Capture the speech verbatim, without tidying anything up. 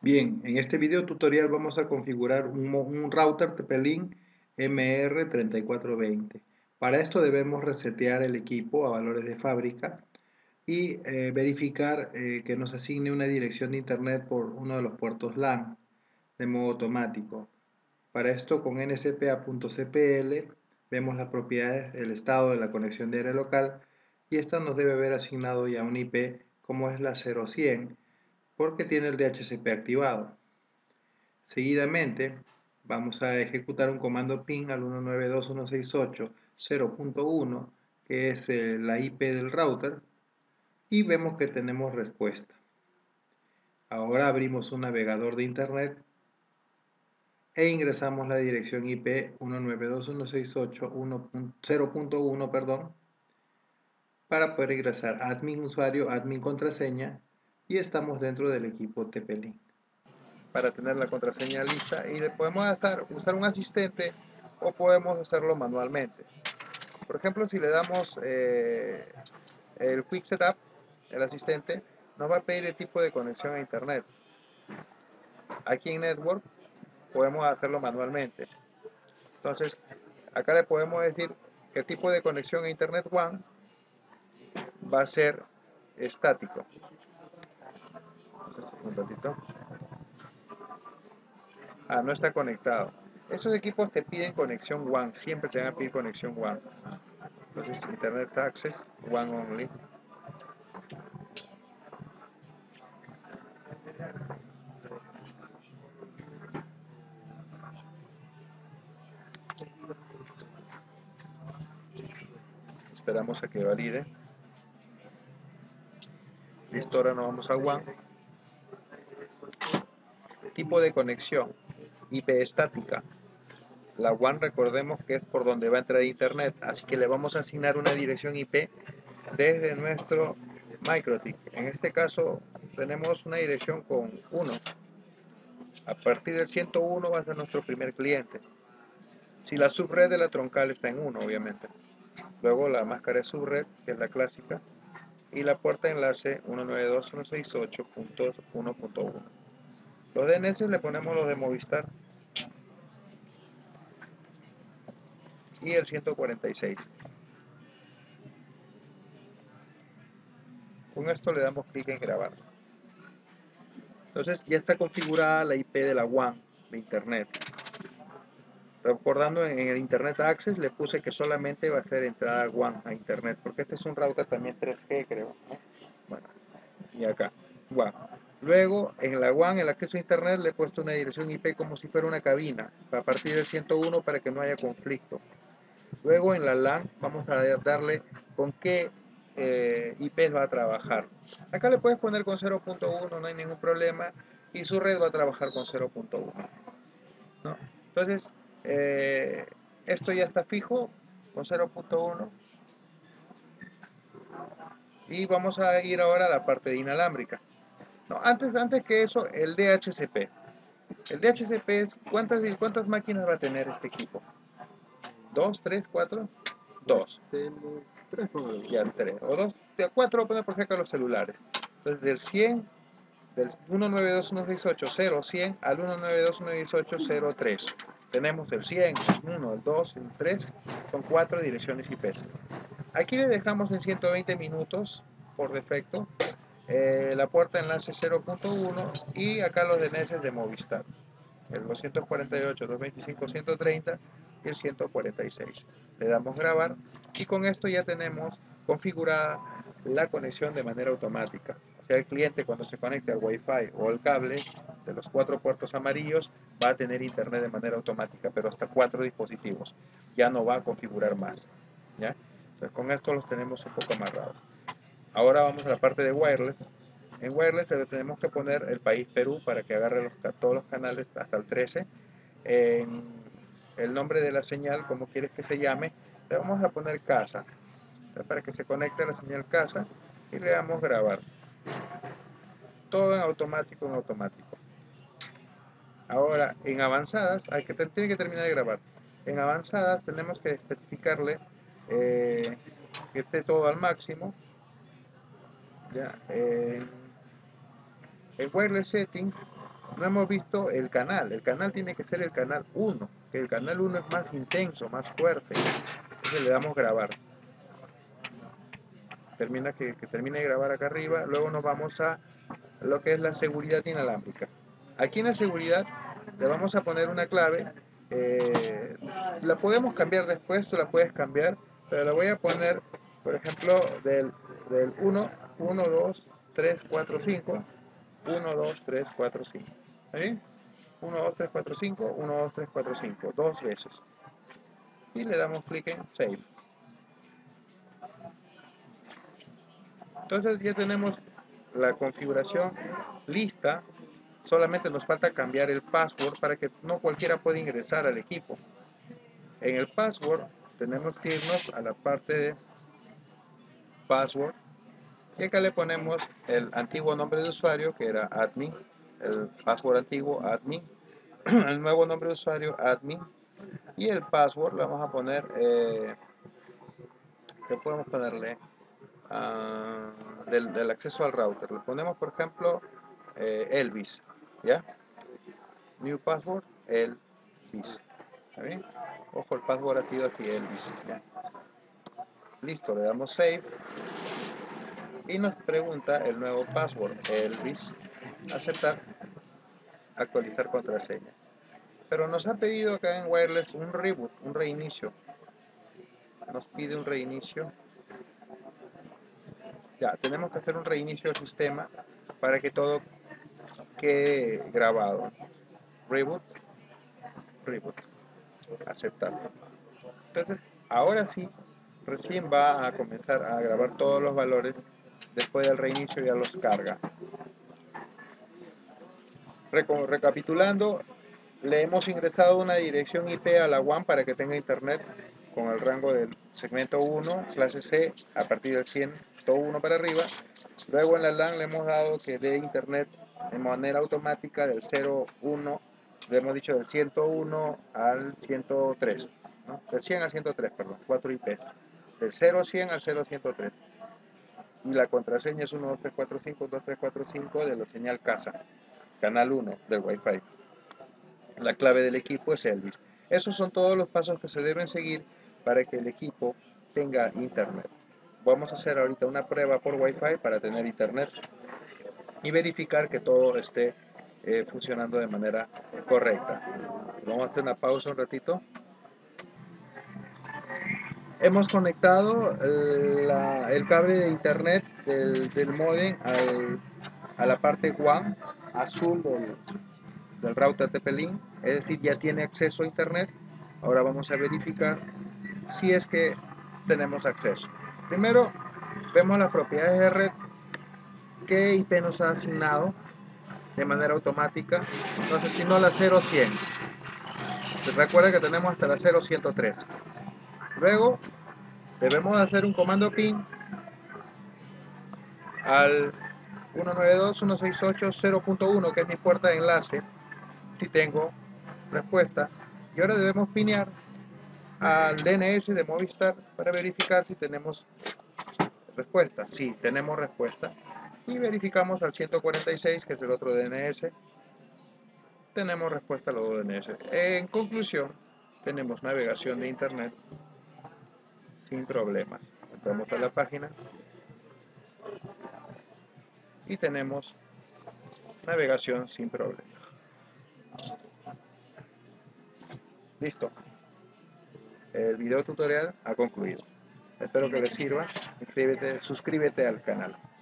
Bien, en este video tutorial vamos a configurar un, mo- un router TP-Link M R treinta y cuatro veinte. Para esto debemos resetear el equipo a valores de fábrica y eh, verificar eh, que nos asigne una dirección de internet por uno de los puertos LAN de modo automático. Para esto con N S P A punto C P L vemos las propiedades del estado de la conexión de área local y esta nos debe haber asignado ya un I P como es la cero cien porque tiene el D H C P activado. Seguidamente, vamos a ejecutar un comando ping al uno nueve dos punto uno seis ocho punto cero punto uno, que es eh, la I P del router, y vemos que tenemos respuesta. Ahora abrimos un navegador de internet e ingresamos la dirección I P uno nueve dos punto uno seis ocho punto cero punto uno, perdón, para poder ingresar admin usuario, admin contraseña, y estamos dentro del equipo T P-Link. Para tener la contraseña lista y le podemos hacer, usar un asistente o podemos hacerlo manualmente. Por ejemplo, si le damos eh, el Quick Setup, el asistente, nos va a pedir el tipo de conexión a internet. Aquí en Network podemos hacerlo manualmente. Entonces, acá le podemos decir que el tipo de conexión a internet WAN va a ser estático. Entonces, un ratito. Ah, no está conectado. Estos equipos te piden conexión WAN, siempre te van a pedir conexión WAN. Entonces, Internet Access, WAN Only. Esperamos a que valide. Listo, ahora nos vamos a WAN. Tipo de conexión, I P estática. La WAN recordemos que es por donde va a entrar Internet, así que le vamos a asignar una dirección I P desde nuestro MikroTik. En este caso tenemos una dirección con uno. A partir del ciento uno va a ser nuestro primer cliente. Si la subred de la troncal está en uno, obviamente. Luego la máscara de subred, que es la clásica, y la puerta de enlace uno nueve dos punto uno seis ocho punto uno punto uno. Los D N S le ponemos los de Movistar y el ciento cuarenta y seis. Con esto le damos clic en grabar. Entonces ya está configurada la I P de la WAN de Internet. Recordando, en el Internet Access le puse que solamente va a ser entrada WAN a Internet, porque este es un router también tres G, creo. Bueno, y acá, WAN. Luego, en la WAN, el acceso a Internet, le he puesto una dirección I P como si fuera una cabina, a partir del ciento uno para que no haya conflicto. Luego, en la LAN, vamos a darle con qué eh, I P va a trabajar. Acá le puedes poner con cero punto uno, no hay ningún problema, y su red va a trabajar con cero punto uno, ¿no? Entonces, eh, esto ya está fijo con cero punto uno. Y vamos a ir ahora a la parte de inalámbrica. No, antes, antes que eso, el D H C P. El D H C P es ¿cuántas, cuántas máquinas va a tener este equipo? ¿Dos, tres, cuatro? Dos. Tres, Ya, tres. O dos, de cuatro voy a poner por si acaso los celulares. Entonces, del cien, del uno nueve dos punto uno seis ocho punto cero cien al uno nueve dos punto uno seis ocho punto cero tres. Tenemos el cien, el uno, el dos, el tres, son cuatro direcciones I Ps. Aquí le dejamos en ciento veinte minutos por defecto. Eh, la puerta enlace cero punto uno y acá los D N S de Movistar, el doscientos cuarenta y ocho, doscientos veinticinco, ciento treinta y el ciento cuarenta y seis. Le damos grabar y con esto ya tenemos configurada la conexión de manera automática. O sea, el cliente cuando se conecte al Wi-Fi o al cable de los cuatro puertos amarillos va a tener internet de manera automática, pero hasta cuatro dispositivos. Ya no va a configurar más, ¿ya? Entonces con esto los tenemos un poco amarrados. Ahora vamos a la parte de wireless. En wireless tenemos que poner el país Perú para que agarre los, todos los canales hasta el trece. En el nombre de la señal, como quieres que se llame, le vamos a poner casa. Para que se conecte la señal casa y le damos grabar. Todo en automático, en automático. Ahora, en avanzadas, hay que, tiene que terminar de grabar. En avanzadas tenemos que especificarle eh, que esté todo al máximo. Ya, eh, en wireless settings no hemos visto el canal. El canal tiene que ser el canal uno, que el canal uno es más intenso, más fuerte. Entonces le damos grabar. Termina que, que termine de grabar acá arriba. Luego nos vamos a lo que es la seguridad inalámbrica. Aquí en la seguridad le vamos a poner una clave. Eh, la podemos cambiar después, tú la puedes cambiar, pero la voy a poner, por ejemplo, del, del uno, uno, dos, tres, cuatro, cinco, uno, dos, tres, cuatro, cinco. ¿Está bien? uno, dos, tres, cuatro, cinco, uno, dos, tres, cuatro, cinco, dos veces. Y le damos clic en Save. Entonces ya tenemos la configuración lista. Solamente nos falta cambiar el password para que no cualquiera pueda ingresar al equipo. En el password tenemos que irnos a la parte de password y acá le ponemos el antiguo nombre de usuario, que era admin, el password antiguo admin, el nuevo nombre de usuario admin, y el password le vamos a poner, eh, ¿qué podemos ponerle? Uh, del, del acceso al router. Le ponemos, por ejemplo, eh, Elvis, ¿ya? New password, Elvis. ¿Está bien? Ojo, el password ha sido aquí, Elvis. ¿Ya? Listo, le damos Save. Y nos pregunta el nuevo password, Elvis. Aceptar, actualizar contraseña. Pero nos ha pedido acá en Wireless un reboot, un reinicio. Nos pide un reinicio. Ya, tenemos que hacer un reinicio del sistema para que todo quede grabado. Reboot, reboot, aceptar. Entonces, ahora sí, recién va a comenzar a grabar todos los valores. Después del reinicio ya los carga. Recapitulando, le hemos ingresado una dirección I P a la WAN para que tenga internet con el rango del segmento uno, clase C, a partir del ciento uno para arriba. Luego en la LAN le hemos dado que dé internet de manera automática del cero uno, le hemos dicho del ciento uno al ciento tres, ¿no? Del cien al ciento tres, perdón, cuatro I P. Del cero a cien al cero ciento tres. Y la contraseña es uno dos tres cuatro cinco dos tres cuatro cinco de la señal casa, canal uno del Wi-Fi. La clave del equipo es Elvis. Esos son todos los pasos que se deben seguir para que el equipo tenga internet. Vamos a hacer ahorita una prueba por Wi-Fi para tener internet y verificar que todo esté eh, funcionando de manera correcta. Vamos a hacer una pausa un ratito. Hemos conectado la, el cable de internet del, del modem al, a la parte WAN azul del, del router T P-Link, es decir, ya tiene acceso a internet. Ahora vamos a verificar si es que tenemos acceso. Primero vemos las propiedades de red, qué I P nos ha asignado de manera automática. Entonces, si no la cero cien, recuerda que tenemos hasta la cero ciento tres. Luego debemos hacer un comando ping al uno nueve dos punto uno seis ocho punto cero punto uno, que es mi puerta de enlace, si tengo respuesta. Y ahora debemos pinear al D N S de Movistar para verificar si tenemos respuesta. Sí, tenemos respuesta. Y verificamos al ciento cuarenta y seis, que es el otro D N S. Tenemos respuesta a los D N S. En conclusión, tenemos navegación de internet sin problemas. Entramos a la página y tenemos navegación sin problemas. Listo. El video tutorial ha concluido. Espero que les sirva. Suscríbete, suscríbete al canal.